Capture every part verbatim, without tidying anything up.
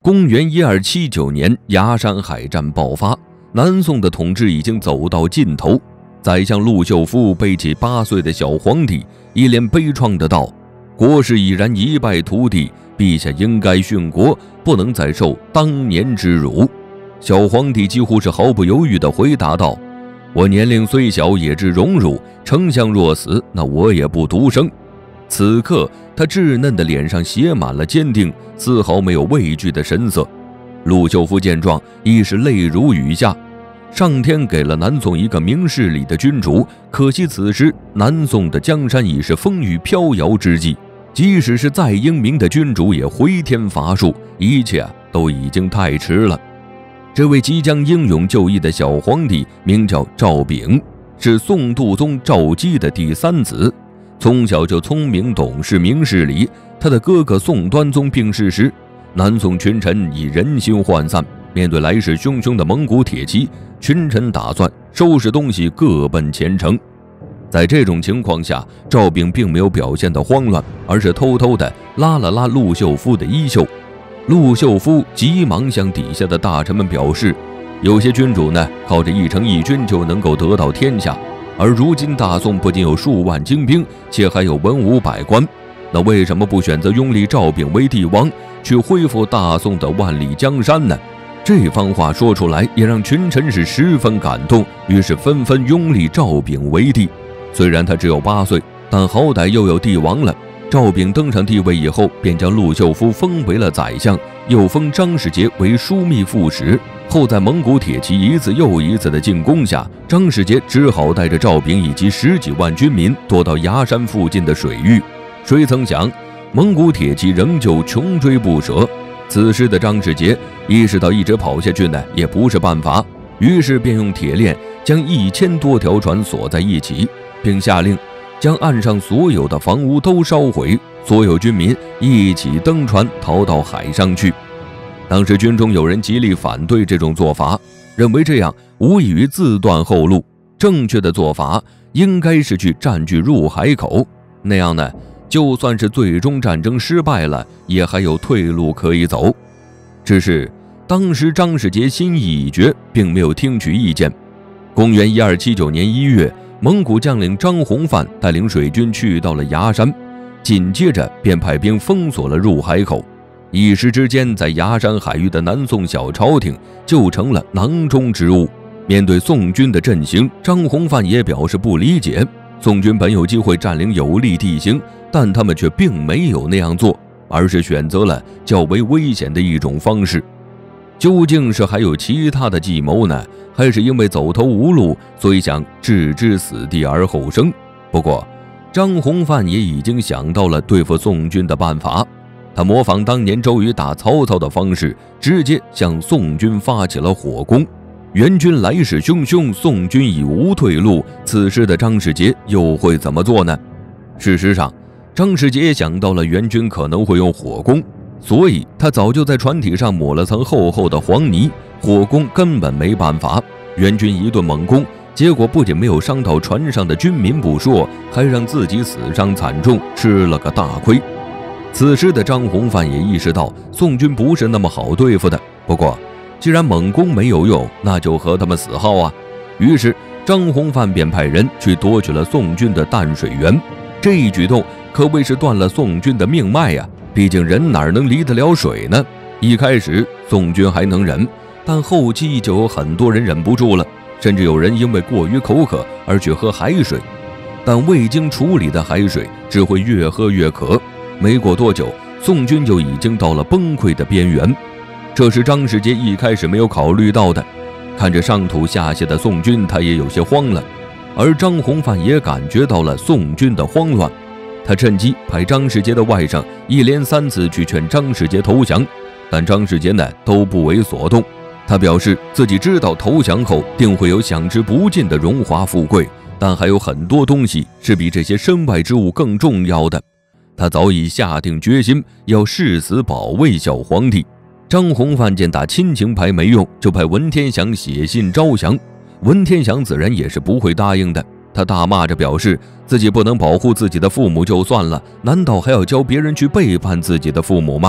公元一二七九年，崖山海战爆发，南宋的统治已经走到尽头。宰相陆秀夫背起八岁的小皇帝，一脸悲怆的道：“国事已然一败涂地，陛下应该殉国，不能再受当年之辱。”小皇帝几乎是毫不犹豫地回答道：“我年龄虽小，也知荣辱。丞相若死，那我也不独生。”此刻，他稚嫩的脸上写满了坚定，丝毫没有畏惧的神色。陆秀夫见状，亦是泪如雨下。上天给了南宋一个明事理的君主，可惜此时南宋的江山已是风雨飘摇之际，即使是再英明的君主也回天乏术，一切都已经太迟了。这位即将英勇就义的小皇帝名叫赵昺，是宋度宗赵姬的第三子。从小就聪明懂事明事理，他的哥哥宋端宗病逝时，南宋群臣已人心涣散。面对来势汹汹的蒙古铁骑，群臣打算收拾东西各奔前程。在这种情况下，赵昺并没有表现得慌乱，而是偷偷地拉了拉陆秀夫的衣袖。陆秀夫急忙向底下的大臣们表示，有些君主呢，靠着一城一军就能够得到天下，而如今大宋不仅有数万精兵，且还有文武百官，那为什么不选择拥立赵昺为帝王，去恢复大宋的万里江山呢？这番话说出来，也让群臣是十分感动，于是纷纷拥立赵昺为帝。虽然他只有八岁，但好歹又有帝王了。赵昺登上帝位以后，便将陆秀夫封为了宰相，又封张世杰为枢密副使。后在蒙古铁骑一次又一次的进攻下，张世杰只好带着赵昺以及十几万军民躲到崖山附近的水域。谁曾想，蒙古铁骑仍旧穷追不舍。此时的张世杰意识到一直跑下去呢也不是办法，于是便用铁链将一千多条船锁在一起，并下令将岸上所有的房屋都烧毁，所有军民一起登船逃到海上去。当时军中有人极力反对这种做法，认为这样无异于自断后路，正确的做法应该是去占据入海口，那样呢就算是最终战争失败了，也还有退路可以走。只是当时张世杰心意已决，并没有听取意见。公元一二七九年一月，蒙古将领张弘范带领水军去到了崖山，紧接着便派兵封锁了入海口。一时之间，在崖山海域的南宋小朝廷就成了囊中之物。面对宋军的阵型，张弘范也表示不理解。宋军本有机会占领有利地形，但他们却并没有那样做，而是选择了较为危险的一种方式。究竟是还有其他的计谋呢，还是因为走投无路，所以想置之死地而后生？不过张弘范也已经想到了对付宋军的办法，他模仿当年周瑜打曹操的方式，直接向宋军发起了火攻。援军来势汹汹，宋军已无退路，此时的张世杰又会怎么做呢？事实上，张世杰也想到了援军可能会用火攻，所以他早就在船体上抹了层厚厚的黄泥，火攻根本没办法。援军一顿猛攻，结果不仅没有伤到船上的军民不说，还让自己死伤惨重，吃了个大亏。此时的张弘范也意识到宋军不是那么好对付的，不过既然猛攻没有用，那就和他们死耗啊！于是张弘范便派人去夺取了宋军的淡水源。这一举动可谓是断了宋军的命脉呀！毕竟人哪能离得了水呢？一开始宋军还能忍，但后期就有很多人忍不住了，甚至有人因为过于口渴而去喝海水。但未经处理的海水只会越喝越渴，没过多久，宋军就已经到了崩溃的边缘。这是张世杰一开始没有考虑到的。看着上吐下泻的宋军，他也有些慌了，而张弘范也感觉到了宋军的慌乱。他趁机派张世杰的外甥一连三次去劝张世杰投降，但张世杰呢都不为所动。他表示自己知道投降后定会有享之不尽的荣华富贵，但还有很多东西是比这些身外之物更重要的。他早已下定决心要誓死保卫小皇帝。张弘范见打亲情牌没用，就派文天祥写信招降。文天祥自然也是不会答应的，他大骂着表示自己不能保护自己的父母就算了，难道还要教别人去背叛自己的父母吗？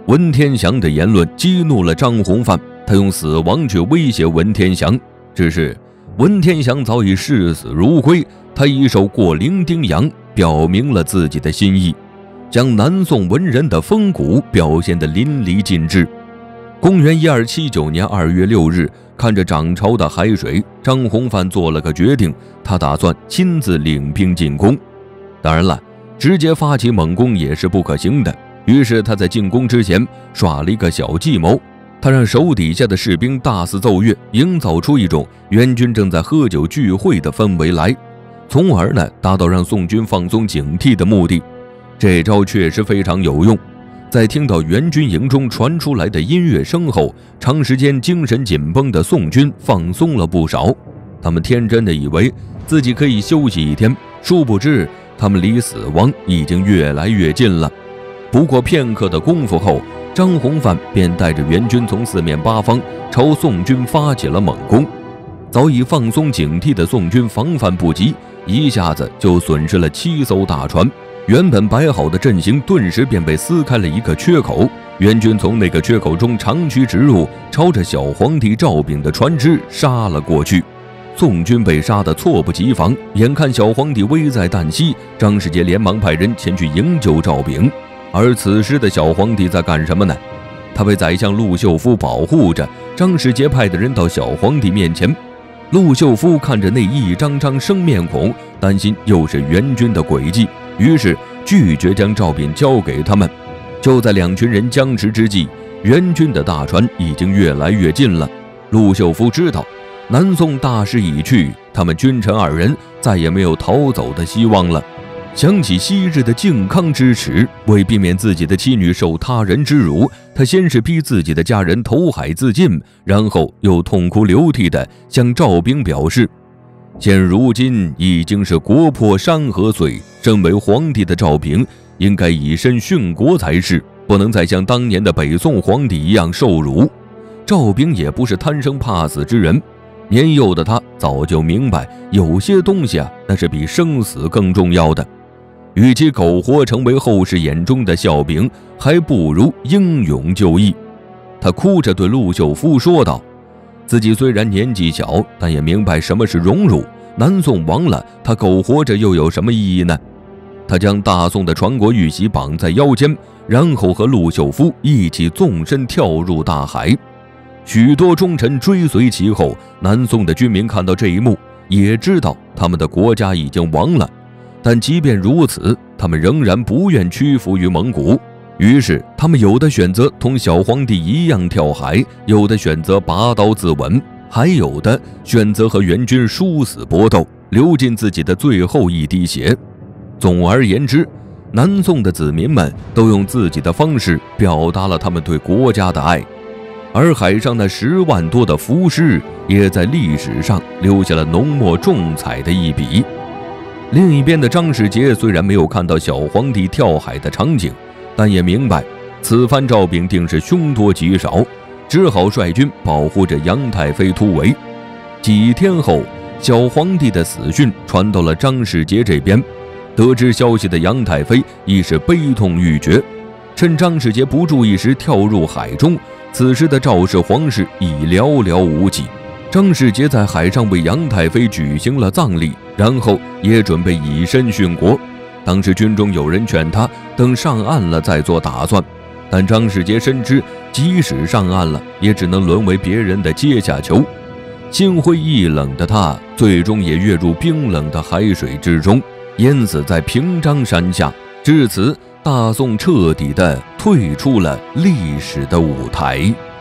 文天祥的言论激怒了张弘范，他用死亡去威胁文天祥。只是文天祥早已视死如归，他一手过零丁洋，表明了自己的心意，将南宋文人的风骨表现得淋漓尽致。公元一二七九年二月六日，看着涨潮的海水，张弘范做了个决定，他打算亲自领兵进攻。当然了，直接发起猛攻也是不可行的，于是他在进攻之前耍了一个小计谋，他让手底下的士兵大肆奏乐，营造出一种援军正在喝酒聚会的氛围来，从而呢达到让宋军放松警惕的目的。这招确实非常有用。在听到援军营中传出来的音乐声后，长时间精神紧绷的宋军放松了不少。他们天真的以为自己可以休息一天，殊不知他们离死亡已经越来越近了。不过片刻的功夫后，张弘范便带着援军从四面八方朝宋军发起了猛攻。早已放松警惕的宋军防范不及，一下子就损失了七艘大船。原本摆好的阵型顿时便被撕开了一个缺口，援军从那个缺口中长驱直入，朝着小皇帝赵昺的船只杀了过去。宋军被杀得猝不及防，眼看小皇帝危在旦夕，张世杰连忙派人前去营救赵昺。而此时的小皇帝在干什么呢？他被宰相陆秀夫保护着，张世杰派的人到小皇帝面前。陆秀夫看着那一张张生面孔，担心又是援军的诡计，于是拒绝将赵昺交给他们。就在两群人僵持之际，援军的大船已经越来越近了。陆秀夫知道南宋大势已去，他们君臣二人再也没有逃走的希望了。想起昔日的靖康之耻，为避免自己的妻女受他人之辱，他先是逼自己的家人投海自尽，然后又痛哭流涕地向赵昺表示，现如今已经是国破山河碎，身为皇帝的赵昺应该以身殉国才是，不能再像当年的北宋皇帝一样受辱。赵昺也不是贪生怕死之人，年幼的他早就明白，有些东西啊，那是比生死更重要的。与其苟活成为后世眼中的笑柄，还不如英勇就义。他哭着对陆秀夫说道，自己虽然年纪小，但也明白什么是荣辱。南宋亡了，他苟活着又有什么意义呢？他将大宋的传国玉玺绑在腰间，然后和陆秀夫一起纵身跳入大海。许多忠臣追随其后，南宋的军民看到这一幕，也知道他们的国家已经亡了。但即便如此，他们仍然不愿屈服于蒙古。于是他们有的选择同小皇帝一样跳海，有的选择拔刀自刎，还有的选择和援军殊死搏斗，流尽自己的最后一滴血。总而言之，南宋的子民们都用自己的方式表达了他们对国家的爱。而海上那十万多的浮尸也在历史上留下了浓墨重彩的一笔。另一边的张世杰虽然没有看到小皇帝跳海的场景，但也明白此番赵昺定是凶多吉少，只好率军保护着杨太妃突围。几天后，小皇帝的死讯传到了张世杰这边，得知消息的杨太妃亦是悲痛欲绝，趁张世杰不注意时跳入海中。此时的赵氏皇室已寥寥无几。张世杰在海上为杨太妃举行了葬礼，然后也准备以身殉国。当时军中有人劝他等上岸了再做打算，但张世杰深知即使上岸了，也只能沦为别人的阶下囚。心灰意冷的他最终也跃入冰冷的海水之中，淹死在平章山下。至此，大宋彻底地退出了历史的舞台。